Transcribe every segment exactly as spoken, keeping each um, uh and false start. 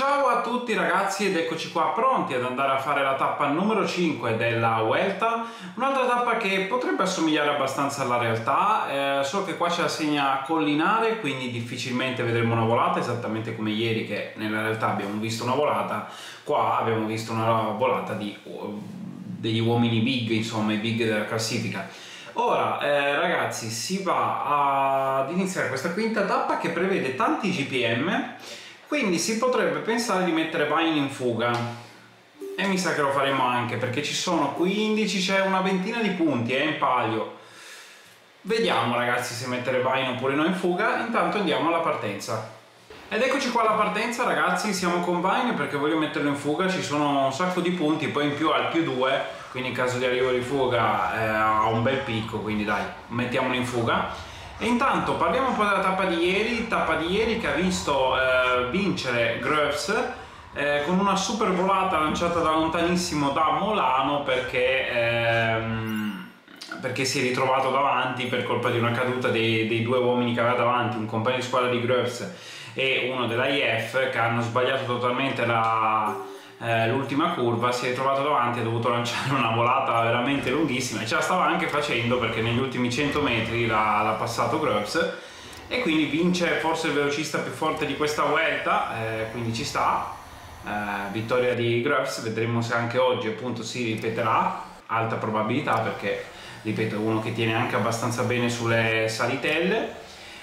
Ciao a tutti ragazzi ed eccoci qua pronti ad andare a fare la tappa numero cinque della Vuelta, un'altra tappa che potrebbe assomigliare abbastanza alla realtà, eh, solo che qua c'è la segna collinare, quindi difficilmente vedremo una volata, esattamente come ieri che nella realtà abbiamo visto una volata, qua abbiamo visto una volata di, degli uomini big, insomma i big della classifica. Ora eh, ragazzi si va ad iniziare questa quinta tappa che prevede tanti G P M, quindi si potrebbe pensare di mettere Vine in fuga e mi sa che lo faremo anche perché ci sono quindici, c'è una ventina di punti eh, in palio. Vediamo ragazzi se mettere Vine oppure no in fuga. Intanto andiamo alla partenza ed eccoci qua alla partenza ragazzi. Siamo con Vine perché voglio metterlo in fuga, ci sono un sacco di punti, poi in più al più due, quindi in caso di arrivo di fuga eh, ha un bel picco, quindi dai, mettiamolo in fuga. E intanto parliamo un po' della tappa di ieri, tappa di ieri che ha visto eh, vincere Groves eh, con una super volata lanciata da lontanissimo da Molano perché, ehm, perché si è ritrovato davanti per colpa di una caduta dei, dei due uomini che aveva davanti, un compagno di squadra di Groves e uno della I F, che hanno sbagliato totalmente la... Eh, l'ultima curva, si è trovato davanti e ha dovuto lanciare una volata veramente lunghissima e ce la stava anche facendo perché negli ultimi cento metri l'ha passato Groves e quindi vince forse il velocista più forte di questa Vuelta, eh, quindi ci sta, eh, vittoria di Groves. Vedremo se anche oggi appunto si ripeterà, alta probabilità perché ripeto è uno che tiene anche abbastanza bene sulle salitelle.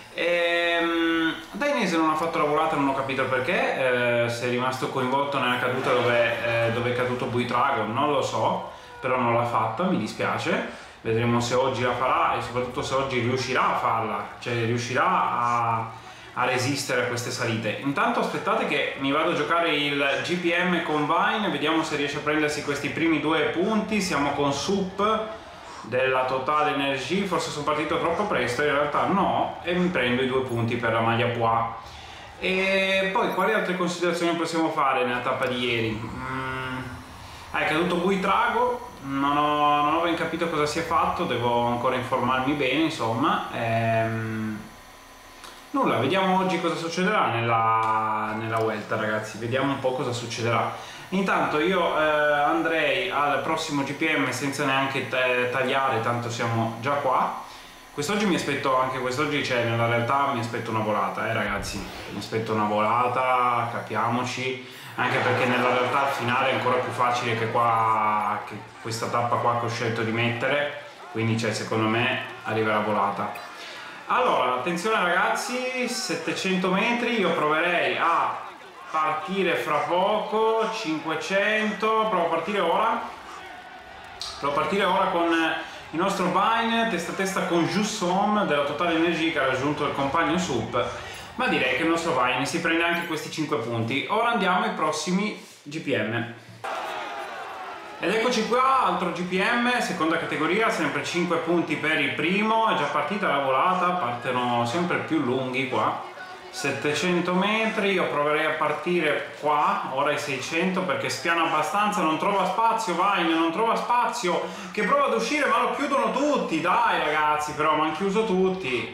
Ehm, Dainese non ha fatto la volata, non ho capito il perché, eh, se è rimasto coinvolto nella caduta dove, eh, dove è caduto Buitrago, non lo so, però non l'ha fatta, mi dispiace. Vedremo se oggi la farà e soprattutto se oggi riuscirà a farla, cioè riuscirà a, a resistere a queste salite. Intanto aspettate che mi vado a giocare il G P M con Vine, vediamo se riesce a prendersi questi primi due punti. Siamo con Sup della Total Energy, forse sono partito troppo presto, in realtà no, e mi prendo i due punti per la maglia Poix. E poi quali altre considerazioni possiamo fare nella tappa di ieri? Mm, è caduto Buitrago, non ho, non ho ben capito cosa si è fatto, devo ancora informarmi bene, insomma. Ehm, nulla, vediamo oggi cosa succederà nella, nella Vuelta ragazzi, vediamo un po' cosa succederà. Intanto io eh, andrei al prossimo G P M senza neanche tagliare, tanto siamo già qua. Quest'oggi mi aspetto, anche quest'oggi c'è, nella realtà mi aspetto una volata, eh ragazzi, mi aspetto una volata, capiamoci, anche perché nella realtà il finale è ancora più facile che qua, che questa tappa qua che ho scelto di mettere, quindi cioè, secondo me arriva la volata. Allora, attenzione ragazzi, settecento metri, io proverei a partire fra poco, cinquecento, provo a partire ora, provo a partire ora con il nostro Vine, testa a testa con Jussom della Total Energy che ha raggiunto il compagno Sup, ma direi che il nostro Vine si prende anche questi cinque punti. Ora andiamo ai prossimi G P M. Ed eccoci qua, altro G P M, seconda categoria, sempre cinque punti per il primo, è già partita la volata, partono sempre più lunghi qua. settecento metri, io proverei a partire qua, ora ai seicento perché spiana abbastanza, non trova spazio Vine, non trova spazio, che prova ad uscire ma lo chiudono tutti, dai ragazzi, però mi hanno chiuso tutti,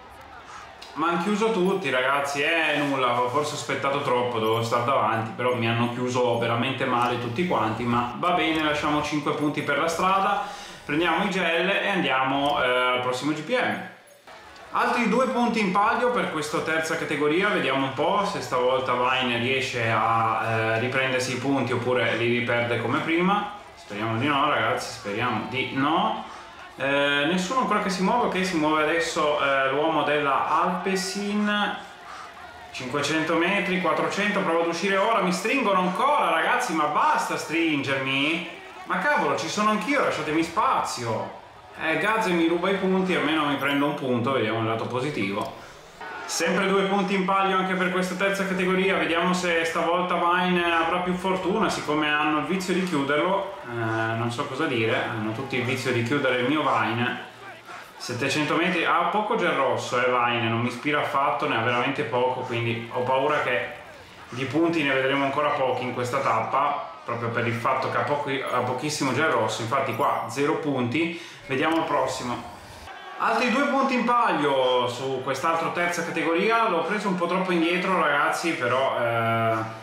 mi hanno chiuso tutti ragazzi, eh nulla, forse ho aspettato troppo, dovevo stare davanti, però mi hanno chiuso veramente male tutti quanti, ma va bene, lasciamo cinque punti per la strada, prendiamo i gel e andiamo eh, al prossimo G P M. Altri due punti in palio per questa terza categoria, vediamo un po' se stavolta Vine riesce a eh, riprendersi i punti oppure li riperde come prima. Speriamo di no ragazzi, speriamo di no. Eh, nessuno ancora che si muove, ok, si muove adesso eh, l'uomo della Alpecin. cinquecento metri, quattrocento, provo ad uscire ora, mi stringono ancora ragazzi, ma basta stringermi, ma cavolo ci sono anch'io, lasciatemi spazio. Eh, Gazze mi ruba i punti, almeno mi prendo un punto, vediamo il lato positivo. Sempre due punti in palio anche per questa terza categoria, vediamo se stavolta Vine avrà più fortuna, siccome hanno il vizio di chiuderlo, eh, non so cosa dire, hanno tutti il vizio di chiudere il mio Vine. settecento metri, ha poco gel rosso, eh Vine, non mi ispira affatto, ne ha veramente poco, quindi ho paura che di punti ne vedremo ancora pochi in questa tappa, proprio per il fatto che ha, pochi, ha pochissimo gel rosso, infatti qua zero punti. Vediamo il prossimo. Altri due punti in palio su quest'altro terza categoria, l'ho preso un po' troppo indietro ragazzi, però eh,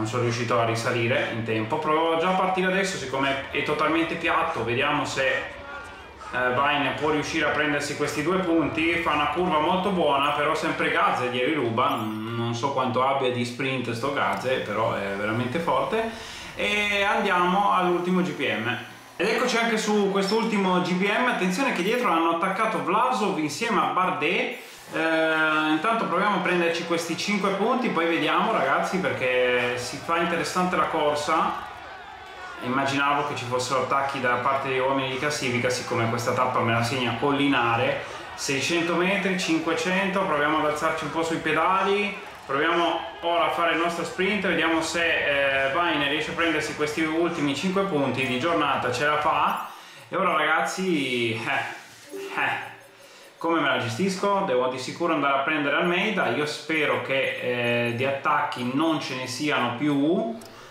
non sono riuscito a risalire in tempo. Provo già a partire adesso, siccome è totalmente piatto, vediamo se eh, Vine può riuscire a prendersi questi due punti. Fa una curva molto buona, però sempre Gazze glieli ruba, non so quanto abbia di sprint sto Gazze, però è veramente forte. E andiamo all'ultimo G P M. Ed eccoci anche su quest'ultimo G P M. Attenzione che dietro hanno attaccato Vlasov insieme a Bardet. Eh, intanto proviamo a prenderci questi cinque punti, poi vediamo ragazzi, perché si fa interessante la corsa. Immaginavo che ci fossero attacchi da parte degli uomini di classifica, siccome questa tappa me la segna collinare. Seicento metri, cinquecento, proviamo ad alzarci un po' sui pedali, proviamo ora a fare il nostro sprint, vediamo se eh, Vine riesce a prendersi questi ultimi cinque punti di giornata, ce la fa. E ora ragazzi, eh, eh come me la gestisco? Devo di sicuro andare a prendere Almeida. Io spero che eh, di attacchi non ce ne siano più.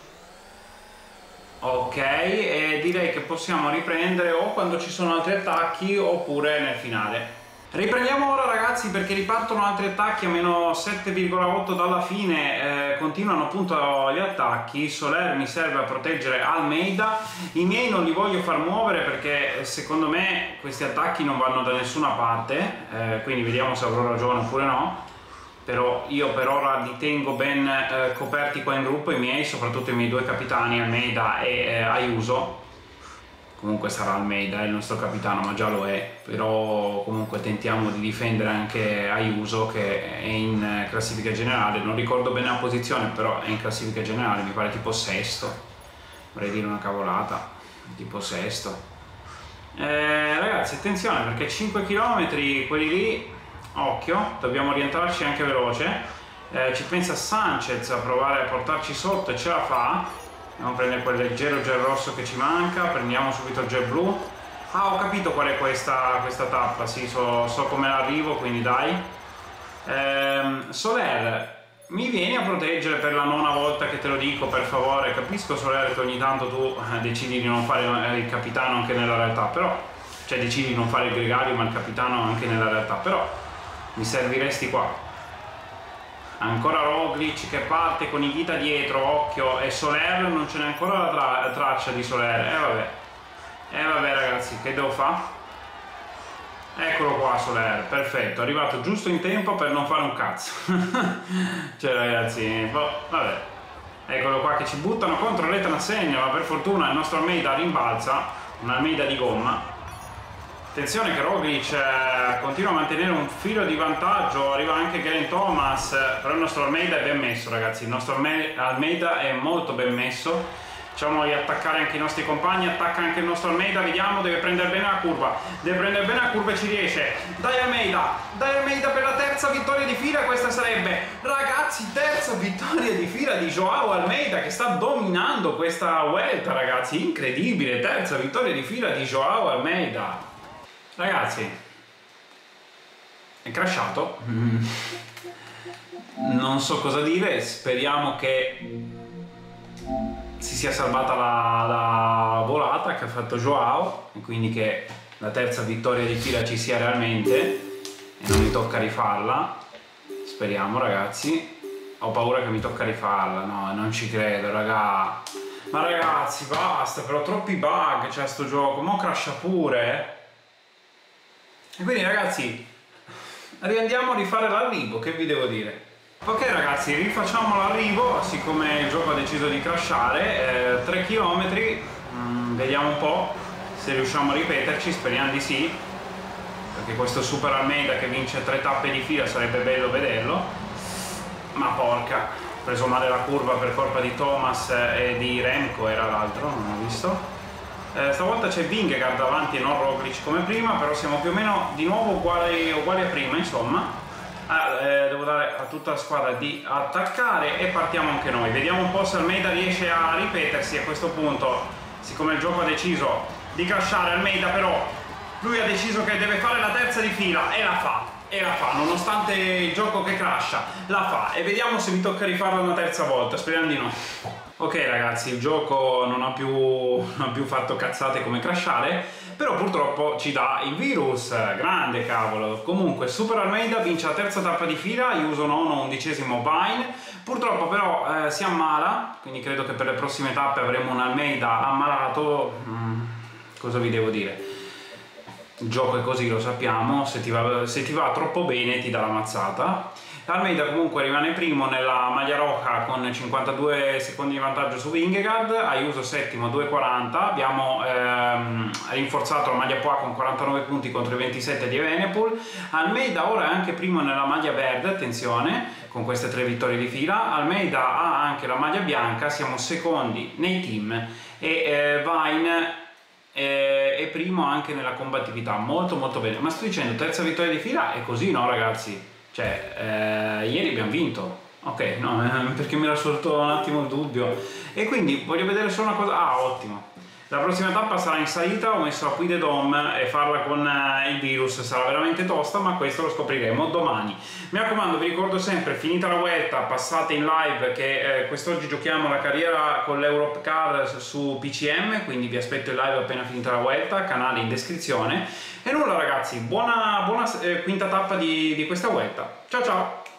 Ok, e direi che possiamo riprendere o quando ci sono altri attacchi oppure nel finale. Riprendiamo ora ragazzi, perché ripartono altri attacchi a meno sette virgola otto dalla fine, eh, continuano appunto gli attacchi. Soler mi serve a proteggere Almeida, i miei non li voglio far muovere perché secondo me questi attacchi non vanno da nessuna parte, eh, quindi vediamo se avrò ragione oppure no, però io per ora li tengo ben eh, coperti qua in gruppo, i miei, soprattutto i miei due capitani Almeida e eh, Ayuso. Comunque sarà Almeida il nostro capitano, ma già lo è, però comunque tentiamo di difendere anche Ayuso, che è in classifica generale, non ricordo bene la posizione, però è in classifica generale, mi pare tipo sesto, vorrei dire una cavolata, tipo sesto. Eh, ragazzi attenzione, perché cinque chilometri, quelli lì, occhio, dobbiamo rientrarci anche veloce. Eh, ci pensa Sanchez a provare a portarci sotto e ce la fa. Andiamo a prendere quel leggero gel rosso che ci manca, prendiamo subito il gel blu. Ah, ho capito qual è questa, questa tappa, sì, so, so come arrivo, quindi dai. Ehm, Soler, mi vieni a proteggere per la nona volta che te lo dico, per favore. Capisco Soler che ogni tanto tu eh, decidi di non fare il capitano anche nella realtà, però, cioè decidi di non fare il gregario ma il capitano anche nella realtà, però mi serviresti qua. Ancora Roglic che parte con Higuita dietro, occhio, e Soler non ce n'è ancora la tra traccia di Soler. E eh vabbè, e eh vabbè ragazzi, che devo fare? Eccolo qua Soler, perfetto, è arrivato giusto in tempo per non fare un cazzo. Cioè ragazzi, boh, vabbè. Eccolo qua che ci buttano contro l'Etna-Segna, ma per fortuna il nostro Almeida rimbalza, un Almeida di gomma. Attenzione che Roglic eh, continua a mantenere un filo di vantaggio, arriva anche Geraint Thomas, eh, però il nostro Almeida è ben messo ragazzi, il nostro Almeida è molto ben messo. Facciamo di attaccare anche i nostri compagni, attacca anche il nostro Almeida, vediamo, deve prendere bene la curva, deve prendere bene la curva e ci riesce. Dai Almeida, dai Almeida per la terza vittoria di fila, questa sarebbe, ragazzi, terza vittoria di fila di Joao Almeida che sta dominando questa Vuelta ragazzi, incredibile, terza vittoria di fila di Joao Almeida. Ragazzi, è crashato, non so cosa dire, speriamo che si sia salvata la, la volata che ha fatto Joao e quindi che la terza vittoria di fila ci sia realmente e non mi tocca rifarla, speriamo ragazzi. Ho paura che mi tocca rifarla, no, non ci credo raga, ma ragazzi basta, però troppi bug c'è sto gioco, mo crasha pure. E quindi ragazzi andiamo a rifare l'arrivo, che vi devo dire? Ok ragazzi, rifacciamo l'arrivo, siccome il gioco ha deciso di crashare, eh, tre chilometri, mm, vediamo un po' se riusciamo a ripeterci, speriamo di sì, perché questo Super Almeida che vince tre tappe di fila sarebbe bello vederlo, ma porca, ho preso male la curva per colpa di Thomas e di Remco, era l'altro, non ho visto. Eh, stavolta c'è Vingegaard davanti e non Roglic come prima, però siamo più o meno di nuovo uguali, uguali a prima, insomma. Ah, eh, devo dare a tutta la squadra di attaccare e partiamo anche noi. Vediamo un po' se Almeida riesce a ripetersi a questo punto, siccome il gioco ha deciso di crashare Almeida, però lui ha deciso che deve fare la terza di fila e la fa, e la fa, nonostante il gioco che crasha, la fa, e vediamo se mi tocca rifarla una terza volta, speriamo di no. Ok ragazzi, il gioco non ha più, non ha più fatto cazzate come crashare, però purtroppo ci dà il virus, grande cavolo. Comunque Super Almeida vince la terza tappa di fila, io uso nono, undicesimo Vine, purtroppo però eh, si ammala, quindi credo che per le prossime tappe avremo un Almeida ammalato. Mm, cosa vi devo dire? Il gioco è così, lo sappiamo, se ti va, se ti va troppo bene ti dà la mazzata. Almeida comunque rimane primo nella maglia roja con cinquantadue secondi di vantaggio su Vingegaard, Ayuso settimo due quaranta, abbiamo ehm, rinforzato la maglia Poa con quarantanove punti contro i ventisette di Evenepoel. Almeida ora è anche primo nella maglia verde, attenzione, con queste tre vittorie di fila. Almeida ha anche la maglia bianca, siamo secondi nei team e eh, Vine è primo anche nella combattività, molto molto bene. Ma sto dicendo terza vittoria di fila, è così, no ragazzi? Cioè, eh, ieri abbiamo vinto, ok, no, eh, perché mi era sorto un attimo il dubbio. E quindi voglio vedere solo una cosa, ah ottimo, la prossima tappa sarà in salita, ho messo a Puy de Dôme e farla con eh, il virus sarà veramente tosta, ma questo lo scopriremo domani. Mi raccomando, vi ricordo sempre, finita la Vuelta, passate in live che eh, quest'oggi giochiamo la carriera con l'Europe Car su P C M, quindi vi aspetto in live appena finita la Vuelta, canale in descrizione. E nulla ragazzi, buona, buona eh, quinta tappa di, di questa Vuelta. Ciao ciao!